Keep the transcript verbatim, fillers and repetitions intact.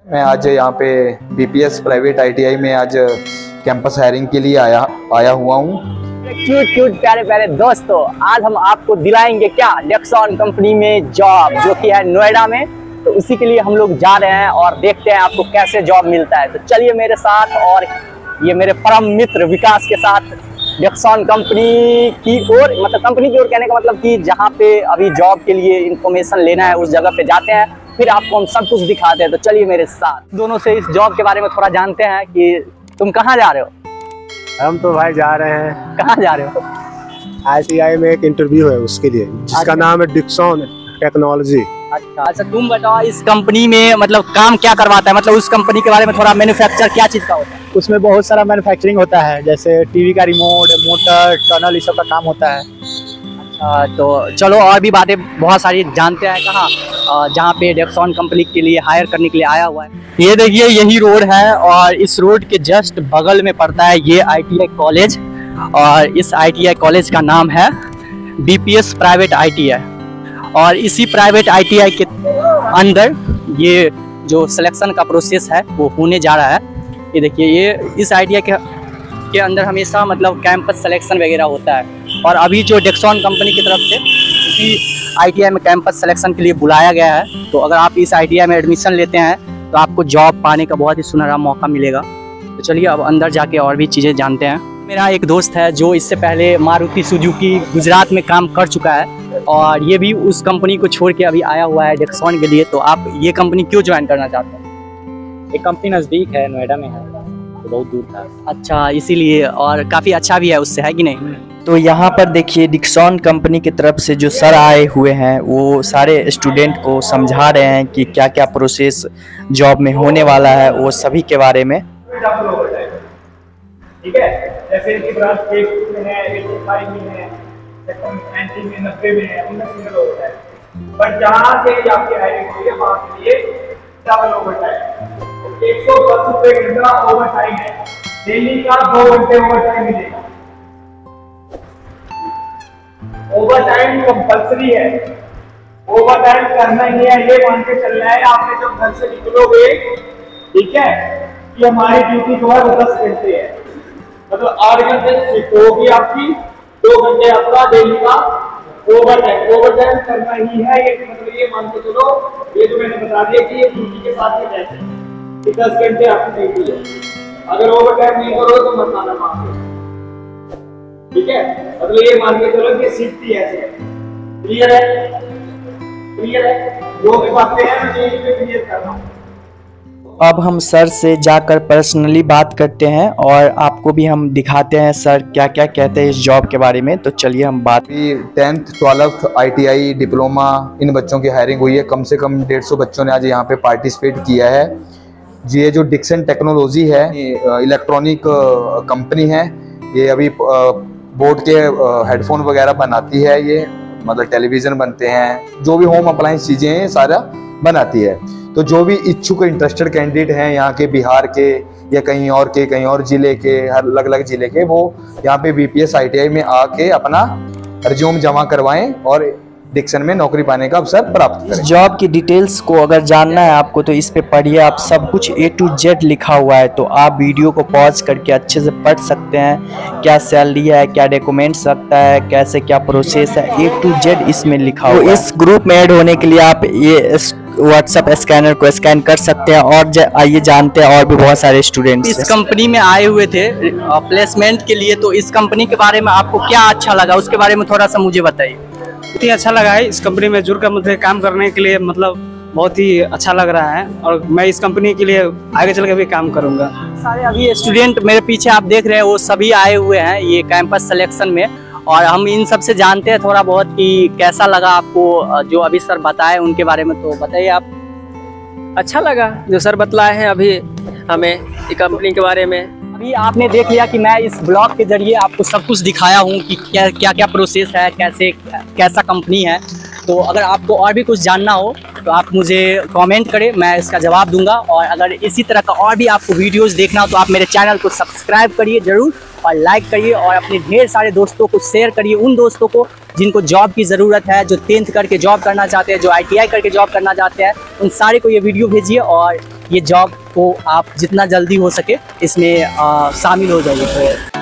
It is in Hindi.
मैं आज यहाँ पे बीपीएस प्राइवेट आईटीआई में आज कैंपस हायरिंग के लिए आया आया हुआ हूँ। क्यूट क्यूट प्यारे प्यारे दोस्तों, आज हम आपको दिलाएंगे क्या डेक्सॉन कंपनी में जॉब, जो कि है नोएडा में। तो उसी के लिए हम लोग जा रहे हैं और देखते हैं आपको कैसे जॉब मिलता है। तो चलिए मेरे साथ, और ये मेरे परम मित्र विकास के साथ डेक्सॉन कंपनी की ओर, मतलब कंपनी की ओर कहने का मतलब कि जहाँ पे अभी जॉब के लिए इंफॉर्मेशन लेना है उस जगह पे जाते हैं, फिर आपको हम सब कुछ दिखाते हैं। तो चलिए मेरे साथ दोनों से इस जॉब के बारे में थोड़ा जानते हैं कि तुम कहाँ जा रहे हो। हम तो भाई जा रहे हैं, कहाँ जा रहे हो? आईटीआई में एक इंटरव्यू है उसके लिए, जिसका अच्छा। नाम है डेक्सॉन टेक्नोलॉजी। अच्छा अच्छा, तुम बताओ इस कंपनी में मतलब काम क्या करवाता है, मतलब उस कंपनी के बारे में थोड़ा, मैन्युफैक्चर क्या चीज़ का होता है? उसमें बहुत सारा मैन्युफैक्चरिंग होता है, जैसे टीवी का रिमोट, मोटर, टनल, ये सब का काम होता है। अच्छा, तो चलो और भी बातें बहुत सारी जानते हैं। कहाँ जहाँ पे डेक्सॉन कंपनी के लिए हायर करने के लिए आया हुआ है। ये देखिए यही रोड है, और इस रोड के जस्ट बगल में पड़ता है ये आईटीआई कॉलेज, और इस आईटीआई कॉलेज का नाम है बीपीएस प्राइवेट आईटीआई। और इसी प्राइवेट आईटीआई के अंदर ये जो सिलेक्शन का प्रोसेस है वो होने जा रहा है। ये देखिए, ये इस आईटीआई के के अंदर हमेशा मतलब कैंपस सिलेक्शन वगैरह होता है, और अभी जो डेक्सॉन कंपनी की तरफ से इसी आईटीआई में कैंपस सिलेक्शन के लिए बुलाया गया है। तो अगर आप इस आईटीआई में एडमिशन लेते हैं तो आपको जॉब पाने का बहुत ही सुनहरा मौका मिलेगा। तो चलिए अब अंदर जाके और भी चीज़ें जानते हैं। मेरा एक दोस्त है जो इससे पहले मारुति सुजुकी गुजरात में काम कर चुका है, और ये भी उस कंपनी को छोड़ के अभी आया हुआ है डेक्सॉन के लिए। तो आप ये कंपनी क्यों ज्वाइन करना चाहते हैं? एक कंपनी नज़दीक है, नोएडा में है, तो बहुत दूर था। अच्छा, इसीलिए, और काफ़ी अच्छा भी है उससे, है कि नहीं? तो यहाँ पर देखिए डेक्सॉन कंपनी की तरफ से जो सर आए हुए हैं वो सारे स्टूडेंट को समझा रहे हैं कि क्या क्या प्रोसेस जॉब में होने वाला है, वो सभी के बारे में। ठीक है, जैसे इनकी ब्रांच एक में है, एक फाइव में है, सेक्शन नाइंटी में, नब्बे में है, उनमें सिंगल होता है। बट जहाँ से आपकी हायरिंग हुई है वहाँ के लिए डबल ओवर टाइम, एक सौ दस रुपये घंटा ओवर टाइम है, डेली का दो घंटे ओवर टाइम मिलेगा। ओवर टाइम कंपल्सरी है, ओवर टाइम करना ही है, ये मान के चलना है। आपने जब घर से निकलोगे, ठीक है, कि हमारी ड्यूटी जो है वो दस घंटे है, मतलब आठ घंटे शिफ्ट होगी आपकी, दो घंटे आपका डेली का ओवर टाइम ओवर टाइम करना ही है। ये मतलब ये मान के चलो, ये तो मैंने बता दिया कि ये ड्यूटी के साथ ही रहते हैं कि दस घंटे आपकी ड्यूटी है। अगर ओवर टाइम नहीं करो तो मत आना वहां पे, ठीक है। मतलब ये मान के चलो कि शिफ्ट ही ऐसे है। क्लियर है? क्लियर है? जो भी बातें हैं मैं यही पे क्लियर कर रहा हूँ। अब हम सर से जाकर पर्सनली बात करते हैं और आपको भी हम दिखाते हैं सर क्या क्या कहते हैं इस जॉब के बारे में। तो चलिए हम बात। टेंथ ट्वेल्थ आईटीआई डिप्लोमा इन बच्चों की हायरिंग हुई है। कम से कम डेढ़ सौ बच्चों ने आज यहाँ पे पार्टिसिपेट किया है। ये जो डेक्सॉन टेक्नोलॉजी है, इलेक्ट्रॉनिक कंपनी है। ये अभी बोट के हेडफोन वगैरह बनाती है, ये मतलब टेलीविज़न बनते हैं, जो भी होम अप्लायंस चीज़ें हैं सारा बनाती है। तो जो भी इच्छुक इंटरेस्टेड कैंडिडेट हैं यहाँ के, बिहार के या कहीं और के, कहीं और ज़िले के, हर अलग अलग ज़िले के, वो यहाँ पे बीपीएस आईटीआई में आके अपना रिज्यूम जमा करवाएं और डेक्सॉन में नौकरी पाने का अवसर प्राप्त करें। जॉब की डिटेल्स को अगर जानना है आपको तो इस पे पढ़िए, आप सब कुछ ए टू जेड लिखा हुआ है। तो आप वीडियो को पॉज करके अच्छे से पढ़ सकते हैं, क्या सैलरी है, क्या डॉक्यूमेंट्स लगता है, कैसे क्या प्रोसेस है, ए टू जेड इसमें लिखा हुआ है। इस ग्रुप में ऐड होने के लिए आप ये व्हाट्सएप स्कैनर को स्कैन कर सकते हैं। और आइए जानते हैं और भी बहुत सारे स्टूडेंट्स इस कंपनी में आए हुए थे प्लेसमेंट के लिए। तो इस कंपनी के बारे में आपको क्या अच्छा लगा, उसके बारे में थोड़ा सा मुझे बताइए। बहुत ही अच्छा लगा है इस कंपनी में जुड़कर, मुझे काम करने के लिए मतलब बहुत ही अच्छा लग रहा है, और मैं इस कंपनी के लिए आगे चल के भी काम करूँगा। सारे अभी स्टूडेंट मेरे पीछे आप देख रहे हैं, वो सभी आए हुए हैं ये कैंपस सिलेक्शन में, और हम इन सब से जानते हैं थोड़ा बहुत कि कैसा लगा आपको जो अभी सर बताए उनके बारे में। तो बताइए आप। अच्छा लगा जो सर बतलाए हैं अभी हमें इस कंपनी के बारे में। अभी आपने देख लिया कि मैं इस ब्लॉग के जरिए आपको सब कुछ दिखाया हूँ कि क्या क्या क्या प्रोसेस है, कैसे कैसा कंपनी है। तो अगर आपको और भी कुछ जानना हो तो आप मुझे कमेंट करें, मैं इसका जवाब दूंगा। और अगर इसी तरह का और भी आपको वीडियोस देखना हो तो आप मेरे चैनल को सब्सक्राइब करिए ज़रूर, और लाइक करिए, और अपने ढेर सारे दोस्तों को शेयर करिए, उन दोस्तों को जिनको जॉब की ज़रूरत है, जो टेंथ करके जॉब करना चाहते हैं, जो आई टी आई करके जॉब करना चाहते हैं, उन सारे को ये वीडियो भेजिए और ये जॉब को आप जितना जल्दी हो सके इसमें आ, शामिल हो जाइए।